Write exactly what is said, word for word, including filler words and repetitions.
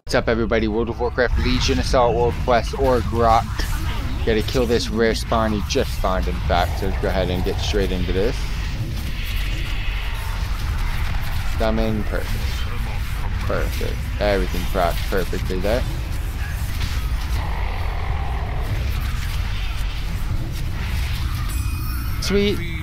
What's up, everybody? World of Warcraft Legion Assault World Quest Orgrokk. Gotta kill this rare spawn. He just spawned, in fact, so let's go ahead and get straight into this. Summon, perfect. Perfect. Everything procs perfectly there. Sweet.